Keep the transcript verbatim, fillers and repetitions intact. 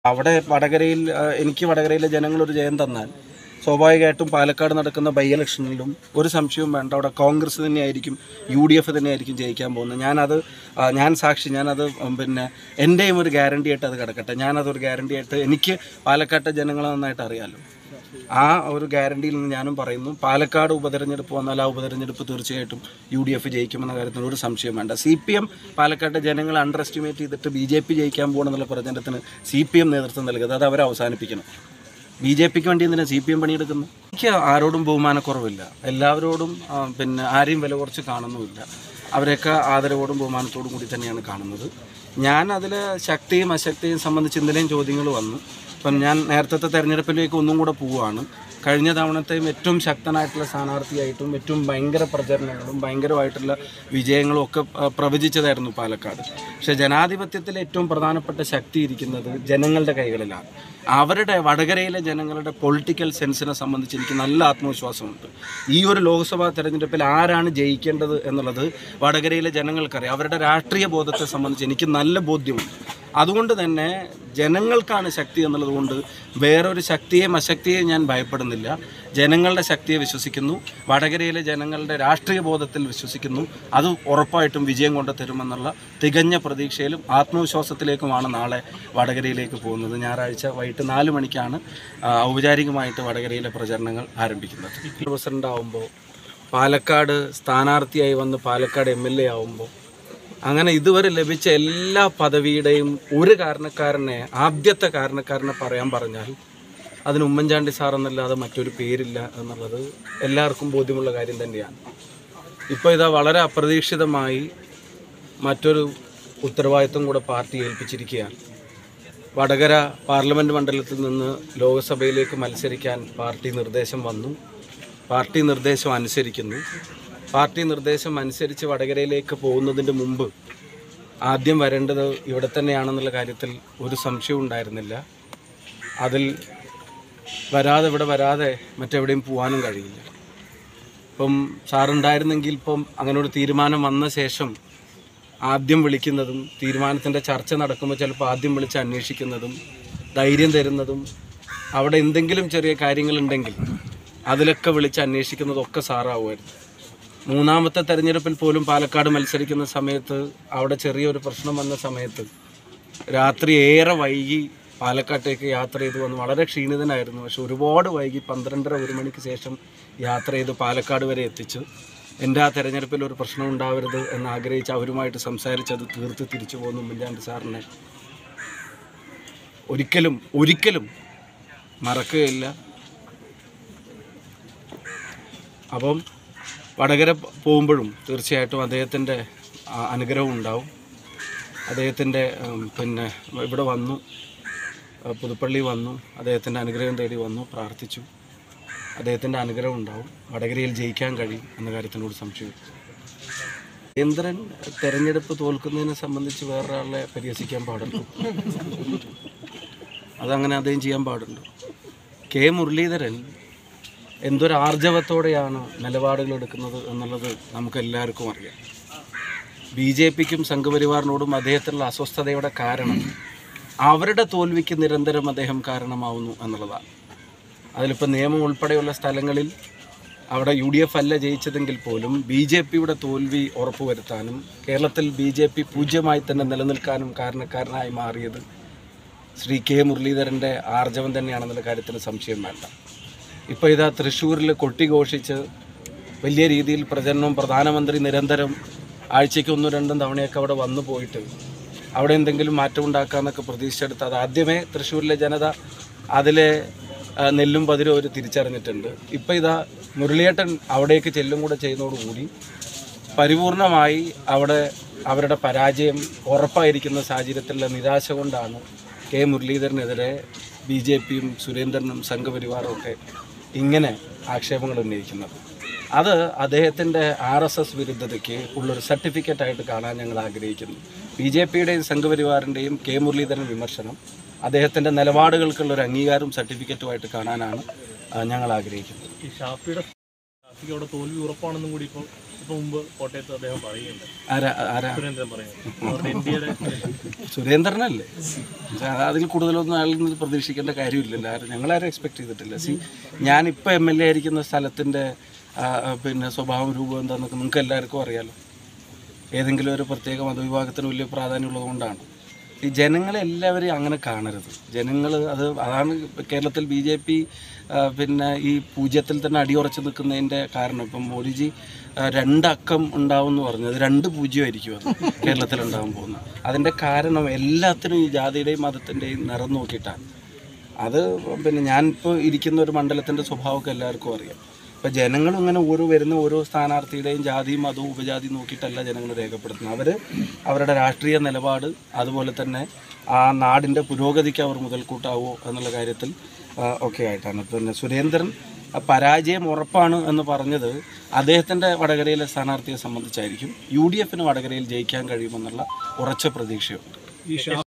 അവിടെ വടകരയിൽ എനിക്ക് വടകരയിലെ ജനങ്ങൾ ഒരു ജയം തന്നാൽ സ്വാഭാവികമായിട്ടും പാലക്കാട് നടക്കുന്ന ബൈ ഇലക്ഷനിലും ഒരു സംശയവും വേണ്ട, അവിടെ കോൺഗ്രസ് തന്നെയായിരിക്കും, യു ഡി എഫ് തന്നെയായിരിക്കും ജയിക്കാൻ പോകുന്നത്. ഞാനത് ഞാൻ സാക്ഷി, ഞാനത് പിന്നെ എൻ്റെയും ഒരു ഗ്യാരണ്ടി ആയിട്ട് അത് കിടക്കട്ടെ. ഞാനതൊരു ഗ്യാരണ്ടി ആയിട്ട്, എനിക്ക് പാലക്കാട്ടെ ജനങ്ങളെ നന്നായിട്ട് അറിയാമല്ലോ, ആ ഒരു ഗ്യാരണ്ടിയിൽ നിന്ന് ഞാനും പറയുന്നു, പാലക്കാട് ഉപതെരഞ്ഞെടുപ്പ് വന്നാൽ ആ ഉപതെരഞ്ഞെടുപ്പ് തീർച്ചയായിട്ടും യു ഡി എഫ് ജയിക്കുമെന്ന കാര്യത്തിൽ ഒരു സംശയം വേണ്ട. സി പി എം പാലക്കാട്ടെ ജനങ്ങളെ അണ്ടർ എസ്റ്റിമേറ്റ് ചെയ്തിട്ട് ബി ജെ പി ജയിക്കാൻ പോകണമെന്നുള്ള പ്രചരണത്തിന് സി പി എം നേതൃത്വം നൽകുന്നത്, അത് അവർ അവസാനിപ്പിക്കണം. ബി ജെ പിക്ക് വേണ്ടി എന്തിനാണ് സി പി എം പണിയെടുക്കുന്നത്? എനിക്ക് ആരോടും ബഹുമാനക്കുറവില്ല, എല്ലാവരോടും പിന്നെ ആരെയും വില കുറച്ച് കാണുന്നുമില്ല, അവരെയൊക്കെ ആദരവോടും ബഹുമാനത്തോടും കൂടി തന്നെയാണ് കാണുന്നത്. ഞാൻ അതിൽ ശക്തിയും അശക്തിയും സംബന്ധിച്ച് എന്തെങ്കിലും ചോദ്യങ്ങൾ വന്നു. അപ്പം ഞാൻ നേരത്തെ തെരഞ്ഞെടുപ്പിലേക്ക് ഒന്നും കൂടെ പോവുകയാണ്. കഴിഞ്ഞ തവണത്തെയും ഏറ്റവും ശക്തനായിട്ടുള്ള സ്ഥാനാർത്ഥിയായിട്ടും ഏറ്റവും ഭയങ്കര പ്രചരണങ്ങളും ഭയങ്കരമായിട്ടുള്ള വിജയങ്ങളും ഒക്കെ പ്രവചിച്ചതായിരുന്നു പാലക്കാട്. പക്ഷേ ജനാധിപത്യത്തിലെ ഏറ്റവും പ്രധാനപ്പെട്ട ശക്തി ഇരിക്കുന്നത് ജനങ്ങളുടെ കൈകളിലാണ്. അവരുടെ വടകരയിലെ ജനങ്ങളുടെ പൊളിറ്റിക്കൽ സെൻസിനെ സംബന്ധിച്ച് എനിക്ക് നല്ല ആത്മവിശ്വാസമുണ്ട്. ഈ ഒരു ലോക്സഭാ തെരഞ്ഞെടുപ്പിൽ ആരാണ് ജയിക്കേണ്ടത് എന്നുള്ളത് വടകരയിലെ ജനങ്ങൾക്കറിയാം. അവരുടെ രാഷ്ട്രീയ ബോധത്തെ സംബന്ധിച്ച് എനിക്ക് നല്ല ബോധ്യമുണ്ട്. അതുകൊണ്ട് തന്നെ ജനങ്ങൾക്കാണ് ശക്തി എന്നുള്ളത് കൊണ്ട് വേറൊരു ശക്തിയെയും അശക്തിയെയും ഞാൻ ഭയപ്പെടുന്നില്ല. ജനങ്ങളുടെ ശക്തിയെ വിശ്വസിക്കുന്നു, വടകരയിലെ ജനങ്ങളുടെ രാഷ്ട്രീയ ബോധത്തിൽ വിശ്വസിക്കുന്നു. അത് ഉറപ്പായിട്ടും വിജയം കൊണ്ട് തരുമെന്നുള്ള തികഞ്ഞ പ്രതീക്ഷയിലും ആത്മവിശ്വാസത്തിലേക്കുമാണ് നാളെ വടകരയിലേക്ക് പോകുന്നത്. ഞായറാഴ്ച വൈകിട്ട് നാല് മണിക്കാണ് ഔപചാരികമായിട്ട് വടകരയിലെ പ്രചരണങ്ങൾ ആരംഭിക്കുന്നത്. പ്രസിഡന്റ് ആവുമ്പോൾ, പാലക്കാട് സ്ഥാനാർത്ഥിയായി വന്ന് പാലക്കാട് എം എൽ എ ആവുമ്പോൾ, അങ്ങനെ ഇതുവരെ ലഭിച്ച എല്ലാ പദവിയുടെയും ഒരു കാരണക്കാരനെ, ആദ്യത്തെ കാരണക്കാരനെ പറയാൻ പറഞ്ഞാൽ അതിന് ഉമ്മൻചാണ്ടി സാർ എന്നല്ലാതെ മറ്റൊരു പേരില്ല എന്നുള്ളത് എല്ലാവർക്കും ബോധ്യമുള്ള കാര്യം തന്നെയാണ്. ഇപ്പോൾ ഇതാ വളരെ അപ്രതീക്ഷിതമായി മറ്റൊരു ഉത്തരവാദിത്വം കൂടെ പാർട്ടി ഏൽപ്പിച്ചിരിക്കുകയാണ്. വടകര പാർലമെൻറ്റ് മണ്ഡലത്തിൽ നിന്ന് ലോക്സഭയിലേക്ക് മത്സരിക്കാൻ പാർട്ടി നിർദ്ദേശം വന്നു. പാർട്ടി നിർദ്ദേശം അനുസരിക്കുന്നു. പാർട്ടി നിർദ്ദേശം അനുസരിച്ച് വടകരയിലേക്ക് പോകുന്നതിൻ്റെ മുമ്പ് ആദ്യം വരേണ്ടത് ഇവിടെ തന്നെയാണെന്നുള്ള കാര്യത്തിൽ ഒരു സംശയവും ഉണ്ടായിരുന്നില്ല. അതിൽ വരാതെ ഇവിടെ വരാതെ മറ്റെവിടെയും പോകാനും കഴിയില്ല. ഇപ്പം സാറുണ്ടായിരുന്നെങ്കിൽ ഇപ്പം അങ്ങനെ ഒരു തീരുമാനം വന്ന ശേഷം ആദ്യം വിളിക്കുന്നതും, തീരുമാനത്തിൻ്റെ ചർച്ച നടക്കുമ്പോൾ ചിലപ്പോൾ ആദ്യം വിളിച്ച് അന്വേഷിക്കുന്നതും, ധൈര്യം തരുന്നതും, അവിടെ എന്തെങ്കിലും ചെറിയ കാര്യങ്ങളുണ്ടെങ്കിൽ അതിലൊക്കെ വിളിച്ച് അന്വേഷിക്കുന്നതൊക്കെ സാറാവുമായിരുന്നു. മൂന്നാമത്തെ തെരഞ്ഞെടുപ്പിൽ പോലും പാലക്കാട് മത്സരിക്കുന്ന സമയത്ത് അവിടെ ചെറിയൊരു പ്രശ്നം വന്ന സമയത്ത് രാത്രി ഏറെ വൈകി പാലക്കാട്ടേക്ക് യാത്ര ചെയ്ത് വന്ന് വളരെ ക്ഷീണിതനായിരുന്നു. പക്ഷെ ഒരുപാട് വൈകി പന്ത്രണ്ടര ഒരു മണിക്ക് ശേഷം യാത്ര ചെയ്ത് പാലക്കാട് വരെ എത്തിച്ചു. എൻ്റെ ആ തെരഞ്ഞെടുപ്പിൽ ഒരു പ്രശ്നം ഉണ്ടാവരുത് എന്നാഗ്രഹിച്ച് അവരുമായിട്ട് സംസാരിച്ചത് തീർത്ത് തിരിച്ചു പോകുന്ന ഉമ്മൻചാണ്ടി സാറിനെ ഒരിക്കലും ഒരിക്കലും മറക്കുകയില്ല. അപ്പം വടകര പോകുമ്പോഴും തീർച്ചയായിട്ടും അദ്ദേഹത്തിൻ്റെ അനുഗ്രഹം ഉണ്ടാവും. അദ്ദേഹത്തിൻ്റെ പിന്നെ ഇവിടെ വന്നു, പുതുപ്പള്ളി വന്നു, അദ്ദേഹത്തിൻ്റെ അനുഗ്രഹം തേടി വന്നു, പ്രാർത്ഥിച്ചു. അദ്ദേഹത്തിൻ്റെ അനുഗ്രഹം ഉണ്ടാവും. വടകരയിൽ ജയിക്കാൻ കഴിയും എന്ന കാര്യത്തിനോട് സംശയം. സുരേന്ദ്രൻ തെരഞ്ഞെടുപ്പ് തോൽക്കുന്നതിനെ സംബന്ധിച്ച് വേറൊരാളെ പരിഹസിക്കാൻ പാടുണ്ടോ? അതങ്ങനെ അദ്ദേഹം ചെയ്യാൻ പാടുണ്ടോ? കെ മുരളീധരൻ എന്തൊരു ആർജവത്തോടെയാണ് നിലപാടുകൾ എടുക്കുന്നത് എന്നുള്ളത് നമുക്കെല്ലാവർക്കും അറിയാം. ബി ജെ പിക്കും സംഘപരിവാറിനോടും അദ്ദേഹത്തിനുള്ള അസ്വസ്ഥതയുടെ കാരണം അവരുടെ തോൽവിക്ക് നിരന്തരം അദ്ദേഹം കാരണമാവുന്നു എന്നുള്ളതാണ്. അതിലിപ്പോൾ നിയമം ഉൾപ്പെടെയുള്ള സ്ഥലങ്ങളിൽ അവിടെ യു ഡി എഫ് അല്ല ജയിച്ചതെങ്കിൽ പോലും ബി ജെ പിയുടെ തോൽവി ഉറപ്പുവരുത്താനും കേരളത്തിൽ ബി ജെ പി പൂജ്യമായി തന്നെ നിലനിൽക്കാനും കാരണക്കാരനായി മാറിയത് ശ്രീ കെ മുരളീധരൻ്റെ ആർജവം തന്നെയാണെന്നുള്ള കാര്യത്തിന് സംശയം വേണ്ട. ഇപ്പോൾ ഇതാ തൃശ്ശൂരിൽ കൊട്ടിഘോഷിച്ച് വലിയ രീതിയിൽ പ്രചരണവും, പ്രധാനമന്ത്രി നിരന്തരം ആഴ്ചയ്ക്ക് ഒന്നും രണ്ടും തവണയൊക്കെ അവിടെ വന്നു പോയിട്ട് അവിടെ എന്തെങ്കിലും മാറ്റം ഉണ്ടാക്കാമെന്നൊക്കെ പ്രതീക്ഷിച്ചെടുത്ത് അത് ആദ്യമേ തൃശ്ശൂരിലെ ജനത അതിലെ നെല്ലും പതിരും അവർ തിരിച്ചറിഞ്ഞിട്ടുണ്ട്. ഇപ്പോൾ ഇതാ മുരളിയേട്ടൻ അവിടേക്ക് ചെല്ലും കൂടെ ചെയ്യുന്നതോടുകൂടി പരിപൂർണമായി അവിടെ അവരുടെ പരാജയം ഉറപ്പായിരിക്കുന്ന സാഹചര്യത്തിലുള്ള നിരാശ കൊണ്ടാണ് കെ മുരളീധരനെതിരെ ബി ജെ പിയും സുരേന്ദ്രനും സംഘപരിവാറും ഒക്കെ ഇങ്ങനെ ആക്ഷേപങ്ങൾ ഉന്നയിക്കുന്നത്. അത് അദ്ദേഹത്തിൻ്റെ ആർ എസ് എസ് വിരുദ്ധതയ്ക്ക് ഉള്ളൊരു സർട്ടിഫിക്കറ്റായിട്ട് കാണാൻ ഞങ്ങൾ ആഗ്രഹിക്കുന്നു. ബി ജെ പിയുടെയും സംഘപരിവാറിൻ്റെയും കെ മുരളീധരൻ വിമർശനം അദ്ദേഹത്തിൻ്റെ നിലപാടുകൾക്കുള്ളൊരു അംഗീകാരം സർട്ടിഫിക്കറ്റുമായിട്ട് കാണാനാണ് ഞങ്ങൾ ആഗ്രഹിക്കുന്നത്. ഈ ഷാഫിയുടെ ഷാഫിക്ക് അവിടെ തോൽവി ഉറപ്പാണെന്നും കൂടി ഇപ്പോൾ മുമ്പ് കോട്ടയത്ത് അദ്ദേഹം പറയുന്നുണ്ട്. ആരാ ആരാ സുരേന്ദ്രൻ പറയുന്നത് ഇന്ത്യയുടെ സുരേന്ദ്രനല്ലേ? അതിൽ കൂടുതലൊന്നും അയാളിൽ നിന്ന് പ്രതീക്ഷിക്കേണ്ട കാര്യമില്ലല്ലോ. ആരും ഞങ്ങളാരും എക്സ്പെക്ട് ചെയ്തിട്ടില്ല. സി ഞാനിപ്പോൾ എം എൽ എ ആയിരിക്കുന്ന സ്ഥലത്തിൻ്റെ പിന്നെ സ്വഭാവം രൂപം എന്താണെന്നൊക്കെ നിങ്ങൾക്ക് എല്ലാവർക്കും അറിയാമല്ലോ. ഏതെങ്കിലും ഒരു പ്രത്യേക മതവിഭാഗത്തിന് വലിയ പ്രാധാന്യമുള്ളത് കൊണ്ടാണ്. ഈ ജനങ്ങളെല്ലാവരെയും അങ്ങനെ കാണരുത്. ജനങ്ങൾ അത് അതാണ് കേരളത്തിൽ ബി ജെ പി പിന്നെ ഈ പൂജ്യത്തിൽ തന്നെ അടിയുറച്ച് നിൽക്കുന്നതിൻ്റെ കാരണം. ഇപ്പം മോദിജി രണ്ടക്കം ഉണ്ടാവും എന്ന് പറഞ്ഞു, അത് രണ്ട് പൂജ്യമായിരിക്കും അത് കേരളത്തിൽ ഉണ്ടാകാൻ പോകുന്നത്. അതിൻ്റെ കാരണം എല്ലാത്തിനും ഈ ജാതിയുടെയും മതത്തിൻ്റെയും നിറം നോക്കിയിട്ടാണ്. അത് പിന്നെ ഞാനിപ്പോൾ ഇരിക്കുന്ന ഒരു മണ്ഡലത്തിൻ്റെ സ്വഭാവമൊക്കെ എല്ലാവർക്കും അറിയാം. അപ്പോൾ ജനങ്ങളും ഇങ്ങനെ ഓരോ വരുന്ന ഓരോ സ്ഥാനാർത്ഥിയുടെയും ജാതിയും മതവും ഉപജാതിയും നോക്കിയിട്ടല്ല ജനങ്ങൾ രേഖപ്പെടുത്തുന്നത്. അവർ അവരുടെ രാഷ്ട്രീയ നിലപാട് അതുപോലെ തന്നെ ആ നാടിൻ്റെ പുരോഗതിക്ക് അവർ മുതൽക്കൂട്ടാവോ എന്നുള്ള കാര്യത്തിൽ ഒക്കെ ആയിട്ടാണ്. പിന്നെ സുരേന്ദ്രൻ പരാജയം ഉറപ്പാണ് എന്ന് പറഞ്ഞത് അദ്ദേഹത്തിൻ്റെ വടകരയിലെ സ്ഥാനാർത്ഥിയെ സംബന്ധിച്ചായിരിക്കും. യു ഡി എഫിന് വടകരയിൽ ജയിക്കാൻ കഴിയുമെന്നുള്ള ഉറച്ച പ്രതീക്ഷയുണ്ട്.